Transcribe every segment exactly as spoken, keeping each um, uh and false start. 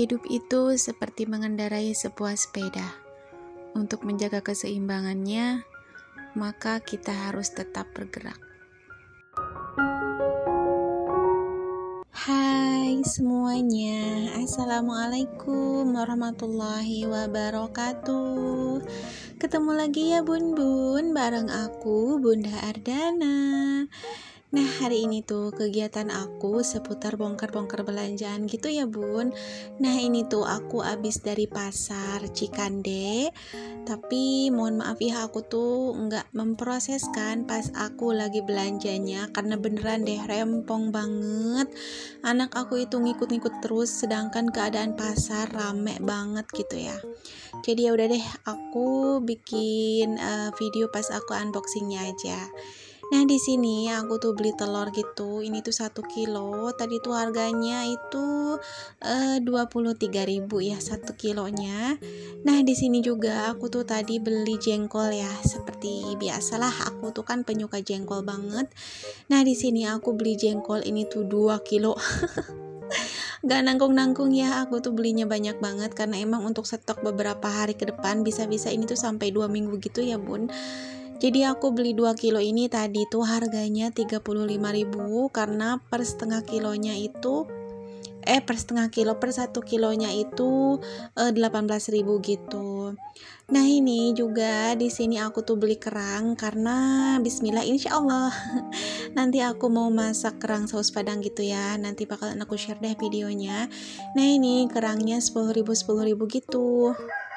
Hidup itu seperti mengendarai sebuah sepeda. Untuk menjaga keseimbangannya, maka kita harus tetap bergerak. Hai semuanya, Assalamualaikum warahmatullahi wabarakatuh. Ketemu lagi ya Bun Bun, bareng aku Bunda Ardana. Nah, hari ini tuh kegiatan aku seputar bongkar-bongkar belanjaan gitu ya Bun. Nah, ini tuh aku abis dari pasar Cikande. Tapi mohon maaf ya, aku tuh nggak memproseskan pas aku lagi belanjanya, karena beneran deh rempong banget. Anak aku itu ngikut-ngikut terus, sedangkan keadaan pasar rame banget gitu ya. Jadi ya udah deh, aku bikin uh, video pas aku unboxingnya aja. Nah, di sini aku tuh beli telur gitu. Ini tuh satu kilo. Tadi tuh harganya itu eh, dua puluh tiga ribu ya satu kilonya. Nah, di sini juga aku tuh tadi beli jengkol ya. Seperti biasalah, aku tuh kan penyuka jengkol banget. Nah, di sini aku beli jengkol ini tuh dua kilo. Gak nanggung-nanggung ya, aku tuh belinya banyak banget karena emang untuk stok beberapa hari ke depan, bisa-bisa ini tuh sampai dua minggu gitu ya Bun. Jadi aku beli dua kilo ini tadi tuh harganya tiga puluh lima ribu, karena per setengah kilonya itu eh per setengah kilo per satu kilonya itu eh, delapan belas ribu gitu. Nah, ini juga di sini aku tuh beli kerang karena bismillah insya Allah nanti aku mau masak kerang saus padang gitu ya. Nanti bakalan aku share deh videonya. Nah, ini kerangnya sepuluh ribu sepuluh ribu gitu.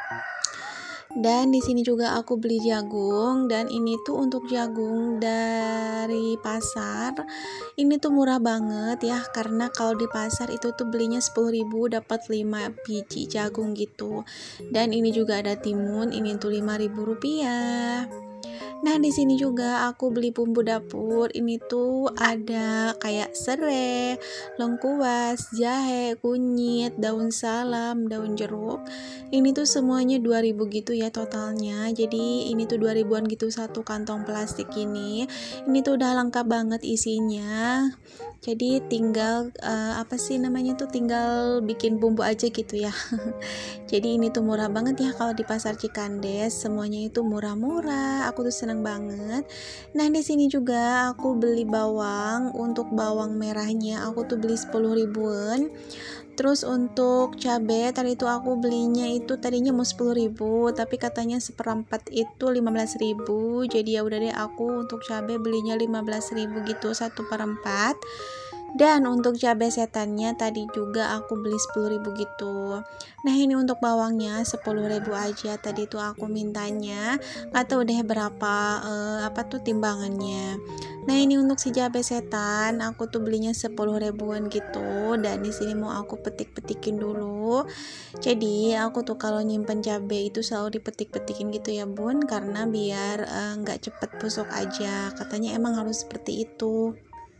Dan di sini juga aku beli jagung, dan ini tuh untuk jagung dari pasar. Ini tuh murah banget ya, karena kalau di pasar itu tuh belinya sepuluh ribu dapat lima biji jagung gitu. Dan ini juga ada timun, ini tuh lima ribu rupiah. Nah, di sini juga aku beli bumbu dapur. Ini tuh ada kayak serai, lengkuas, jahe, kunyit, daun salam, daun jeruk. Ini tuh semuanya dua ribu gitu ya totalnya. Jadi ini tuh dua ribuan gitu satu kantong plastik ini. Ini tuh udah lengkap banget isinya. Jadi tinggal uh, apa sih namanya tuh tinggal bikin bumbu aja gitu ya. Jadi ini tuh murah banget ya kalau di pasar Cikandes, semuanya itu murah-murah. Aku tuh seneng banget. Nah, di sini juga aku beli bawang. Untuk bawang merahnya aku tuh beli sepuluh ribuan. Terus untuk cabai tadi itu aku belinya itu tadinya mau sepuluh ribu, tapi katanya seperempat itu lima belas ribu. Jadi ya udah deh, aku untuk cabai belinya lima belas ribu gitu satu perempat. Dan untuk cabai setannya tadi juga aku beli sepuluh ribu gitu. Nah, ini untuk bawangnya sepuluh ribu aja tadi tuh aku mintanya. Gak tahu deh berapa eh, apa tuh timbangannya. Nah, ini untuk si cabai setan aku tuh belinya sepuluh ribuan gitu. Dan di sini mau aku petik-petikin dulu. Jadi aku tuh kalau nyimpen cabai itu selalu dipetik-petikin gitu ya Bun, karena biar eh, nggak cepet busuk aja. Katanya emang harus seperti itu.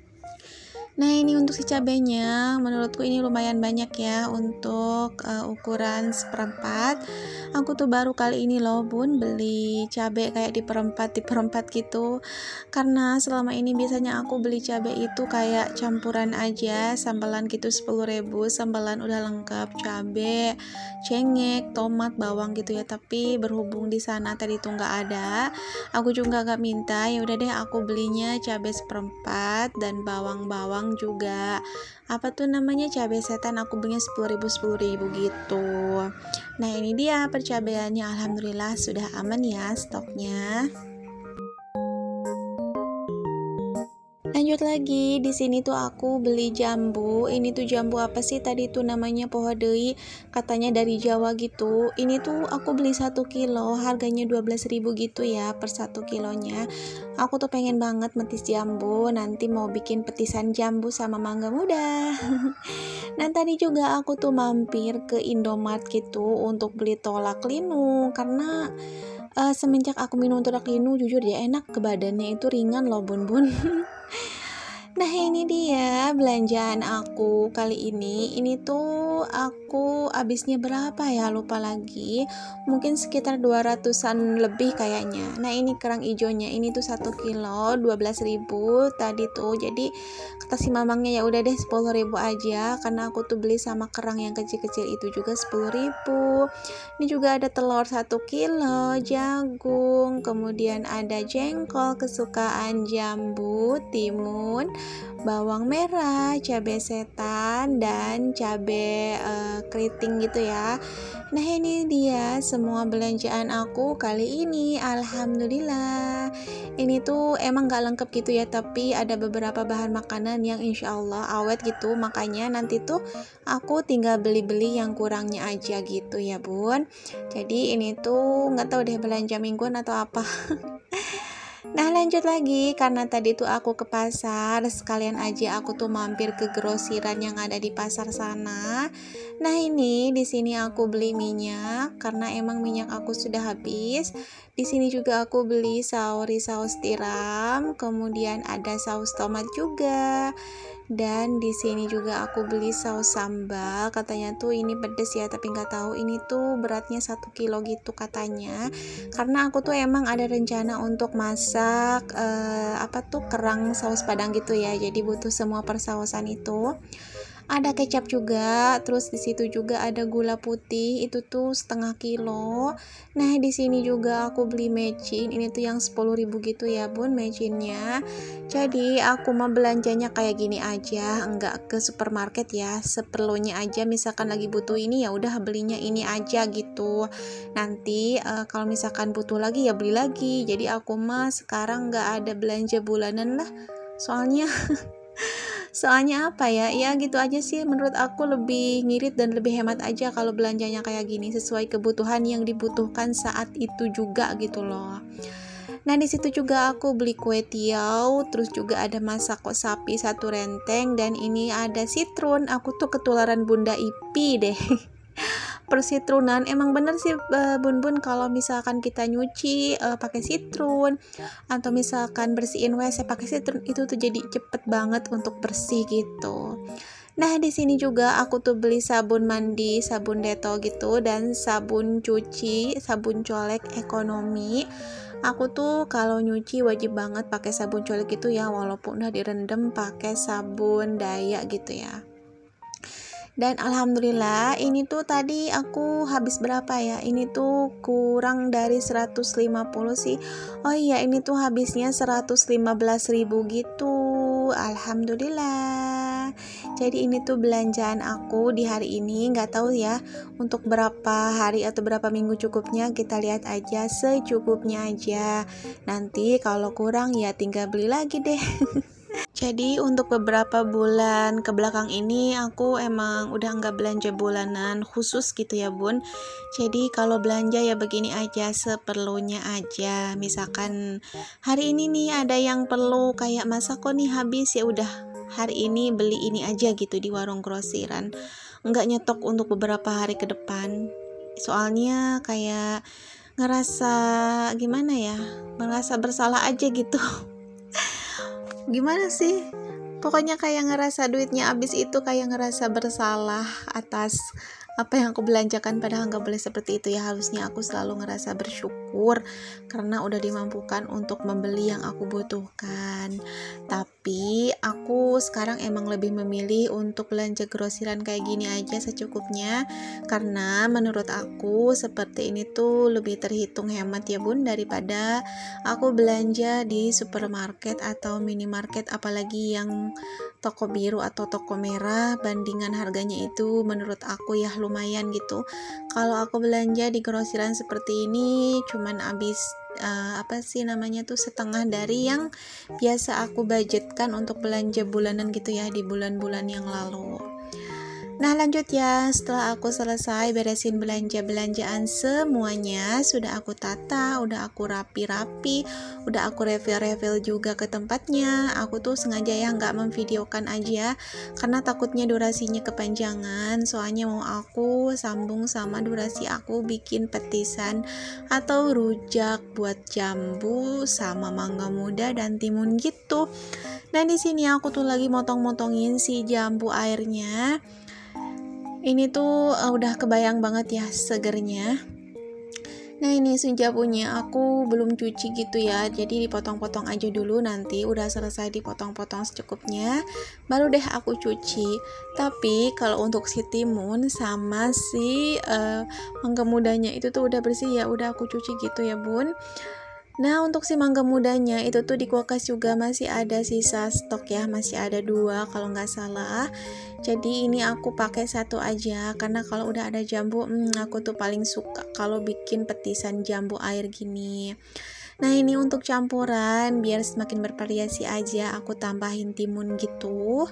Nah, ini untuk si cabenya, menurutku ini lumayan banyak ya untuk uh, ukuran seperempat. Aku tuh baru kali ini loh Bun beli cabai kayak di perempat di perempat gitu. Karena selama ini biasanya aku beli cabai itu kayak campuran aja, sambalan gitu sepuluh ribu, sambalan udah lengkap cabai, cengek, tomat, bawang gitu ya. Tapi berhubung di sana tadi tuh nggak ada, aku juga nggak minta. Ya udah deh, aku belinya cabai seperempat dan bawang-bawang juga apa tuh namanya cabai setan aku belinya sepuluh ribu sepuluh ribu gitu. Nah, ini dia percabaiannya, alhamdulillah sudah aman ya stoknya. Lanjut lagi, di sini tuh aku beli jambu. Ini tuh jambu apa sih tadi tuh namanya pohadei, katanya dari Jawa gitu. Ini tuh aku beli satu kilo, harganya dua belas ribu gitu ya per satu kilonya. Aku tuh pengen banget metis jambu, nanti mau bikin petisan jambu sama mangga muda. Nah, tadi juga aku tuh mampir ke Indomart gitu untuk beli tolak linu, karena uh, semenjak aku minum tolak linu jujur ya enak ke badannya, itu ringan loh Bun Bun. Nah ini dia belanjaan aku kali ini. Ini tuh aku habisnya berapa ya, lupa lagi. Mungkin sekitar dua ratusan lebih kayaknya. Nah ini kerang hijaunya ini tuh satu kilo dua belas ribu tadi tuh. Jadi kata si mamangnya ya udah deh sepuluh ribu aja, karena aku tuh beli sama kerang yang kecil-kecil itu juga sepuluh ribu. Ini juga ada telur satu kilo, jagung, kemudian ada jengkol kesukaan Jambu, Timun, bawang merah, cabai setan, dan cabai uh, keriting gitu ya. Nah ini dia semua belanjaan aku kali ini. Alhamdulillah. Ini tuh emang gak lengkap gitu ya, tapi ada beberapa bahan makanan yang insya Allah awet gitu. Makanya nanti tuh aku tinggal beli-beli yang kurangnya aja gitu ya bun. Jadi ini tuh nggak tahu deh belanja mingguan atau apa. Nah lanjut lagi, karena tadi tuh aku ke pasar, sekalian aja aku tuh mampir ke grosiran yang ada di pasar sana. Nah ini di sini aku beli minyak karena emang minyak aku sudah habis. Di sini juga aku beli sauri saus tiram, kemudian ada saus tomat juga. Dan di sini juga aku beli saus sambal, katanya tuh ini pedes ya, tapi nggak tahu ini tuh beratnya satu kilo gitu katanya. Karena aku tuh emang ada rencana untuk masak eh, apa tuh kerang saus padang gitu ya, jadi butuh semua persausan itu. Ada kecap juga, terus di situ juga ada gula putih itu tuh setengah kilo. Nah di sini juga aku beli mecin, ini tuh yang sepuluh ribu gitu ya bun mecinnya. Jadi aku mau belanjanya kayak gini aja, enggak ke supermarket ya, seperlunya aja. Misalkan lagi butuh ini ya udah belinya ini aja gitu. Nanti uh, kalau misalkan butuh lagi ya beli lagi. Jadi aku mah sekarang nggak ada belanja bulanan lah, soalnya soalnya apa ya, ya gitu aja sih, menurut aku lebih ngirit dan lebih hemat aja kalau belanjanya kayak gini, sesuai kebutuhan yang dibutuhkan saat itu juga gitu loh. Nah di situ juga aku beli kue tiaw, terus juga ada masako sapi satu renteng, dan ini ada sitrun. Aku tuh ketularan Bunda Ipi deh. Persitrunan emang bener sih bun-bun, kalau misalkan kita nyuci uh, pakai sitrun atau misalkan bersihin W C pakai sitrun itu tuh jadi cepet banget untuk bersih gitu. Nah di sini juga aku tuh beli sabun mandi, sabun detol gitu, dan sabun cuci, sabun colek ekonomi. Aku tuh kalau nyuci wajib banget pakai sabun colek gitu ya, walaupun udah direndam pakai sabun Dayak gitu ya. Dan alhamdulillah ini tuh tadi aku habis berapa ya, ini tuh kurang dari seratus lima puluh sih. Oh iya ini tuh habisnya seratus lima belas ribu gitu. Alhamdulillah. Jadi ini tuh belanjaan aku di hari ini. Nggak tahu ya untuk berapa hari atau berapa minggu cukupnya, kita lihat aja secukupnya aja. Nanti kalau kurang ya tinggal beli lagi deh. Jadi untuk beberapa bulan ke belakang ini aku emang udah nggak belanja bulanan khusus gitu ya bun. Jadi kalau belanja ya begini aja, seperlunya aja. Misalkan hari ini nih ada yang perlu kayak masako nih habis, ya udah hari ini beli ini aja gitu di warung grosiran. Nggak nyetok untuk beberapa hari ke depan. Soalnya kayak ngerasa gimana ya, ngerasa bersalah aja gitu. Gimana sih, pokoknya kayak ngerasa duitnya habis itu kayak ngerasa bersalah atas apa yang aku belanjakan, padahal nggak boleh seperti itu ya. Harusnya aku selalu ngerasa bersyukur karena udah dimampukan untuk membeli yang aku butuhkan. Tapi aku sekarang emang lebih memilih untuk belanja grosiran kayak gini aja secukupnya, karena menurut aku seperti ini tuh lebih terhitung hemat ya bun, daripada aku belanja di supermarket atau minimarket, apalagi yang toko biru atau toko merah. Bandingan harganya itu menurut aku ya lumayan gitu. Kalau aku belanja di grosiran seperti ini cuman habis uh, apa sih namanya tuh setengah dari yang biasa aku budgetkan untuk belanja bulanan gitu ya di bulan-bulan yang lalu. Nah lanjut ya, setelah aku selesai beresin belanja-belanjaan semuanya, sudah aku tata, udah aku rapi-rapi, udah aku refill-refill juga ke tempatnya. Aku tuh sengaja ya nggak memvideokan aja, karena takutnya durasinya kepanjangan. Soalnya mau aku sambung sama durasi aku bikin petisan atau rujak buat jambu sama mangga muda dan timun gitu. Dan di sini aku tuh lagi motong-motongin si jambu airnya. Ini tuh uh, udah kebayang banget ya segernya. Nah ini si jambunya aku belum cuci gitu ya, jadi dipotong-potong aja dulu, nanti udah selesai dipotong-potong secukupnya baru deh aku cuci. Tapi kalau untuk si timun sama si uh, mangga mudanya itu tuh udah bersih ya, udah aku cuci gitu ya bun. Nah untuk si mangga mudanya itu tuh di kulkas juga masih ada sisa stok ya, masih ada dua kalau nggak salah. Jadi ini aku pakai satu aja karena kalau udah ada jambu, hmm, aku tuh paling suka kalau bikin petisan jambu air gini. Nah ini untuk campuran biar semakin bervariasi aja, aku tambahin timun gitu.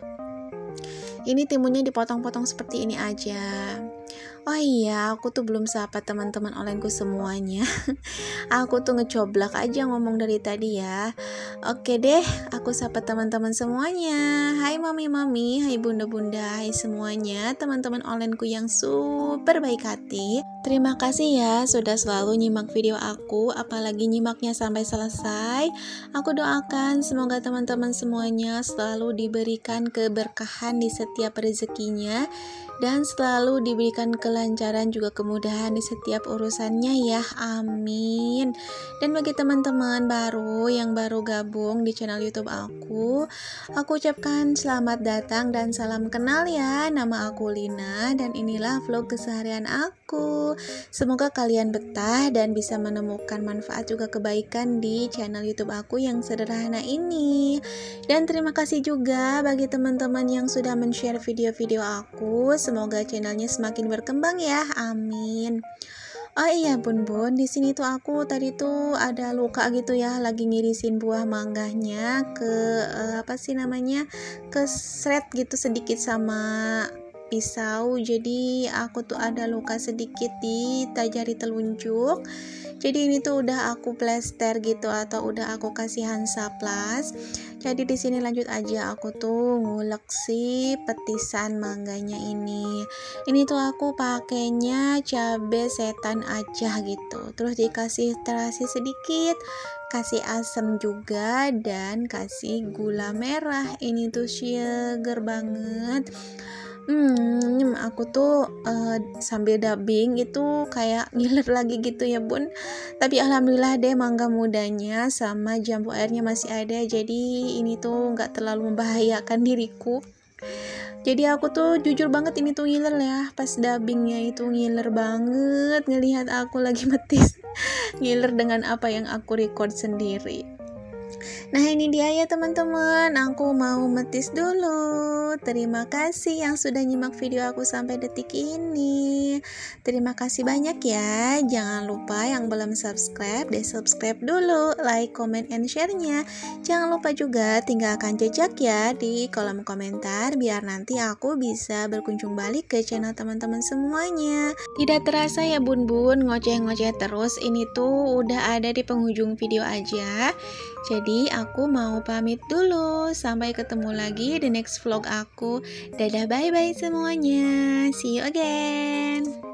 Ini timunnya dipotong-potong seperti ini aja. Oh iya, aku tuh belum sapa teman-teman onlineku semuanya. Aku tuh ngecoblak aja ngomong dari tadi ya. Oke deh, aku sapa teman-teman semuanya. Hai mami-mami, hai bunda-bunda, hai semuanya, teman-teman onlineku yang super baik hati. Terima kasih ya sudah selalu nyimak video aku, apalagi nyimaknya sampai selesai. Aku doakan semoga teman-teman semuanya selalu diberikan keberkahan di setiap rezekinya dan selalu diberikan kelancaran juga kemudahan di setiap urusannya ya, amin. Dan bagi teman-teman baru yang baru gabung di channel YouTube aku, aku ucapkan selamat datang dan salam kenal ya. Nama aku Lina dan inilah vlog keseharian aku. Semoga kalian betah dan bisa menemukan manfaat juga kebaikan di channel YouTube aku yang sederhana ini. Dan terima kasih juga bagi teman-teman yang sudah men-share video-video aku. Semoga channelnya semakin berkembang ya, amin. Oh iya bun-bun, di sini tuh aku tadi tuh ada luka gitu ya, lagi ngirisin buah mangganya ke uh, apa sih namanya, ke seret gitu sedikit sama pisau. Jadi aku tuh ada luka sedikit di jari telunjuk. Jadi ini tuh udah aku plester gitu atau udah aku kasih Hansaplast. Jadi di sini lanjut aja aku tuh ngulek si petisan mangganya ini. Ini tuh aku pakainya cabe setan aja gitu. Terus dikasih terasi sedikit, kasih asam juga dan kasih gula merah. Ini tuh seger banget. Hmm, aku tuh uh, sambil dubbing itu kayak ngiler lagi gitu ya bun. Tapi alhamdulillah deh mangga mudanya sama jambu airnya masih ada. Jadi ini tuh nggak terlalu membahayakan diriku. Jadi aku tuh jujur banget ini tuh ngiler ya. Pas dubbingnya itu ngiler banget ngelihat aku lagi metis. Ngiler dengan apa yang aku record sendiri. Nah ini dia ya teman-teman, aku mau metis dulu. Terima kasih yang sudah nyimak video aku sampai detik ini. Terima kasih banyak ya. Jangan lupa yang belum subscribe, deh subscribe dulu, like, comment, and share-nya. Jangan lupa juga tinggalkan jejak ya di kolom komentar biar nanti aku bisa berkunjung balik ke channel teman-teman semuanya. Tidak terasa ya bun-bun, ngoceh-ngoceh terus. Ini tuh udah ada di penghujung video aja. Jadi aku mau pamit dulu. Sampai ketemu lagi di next vlog aku. Dadah, bye bye semuanya. See you again.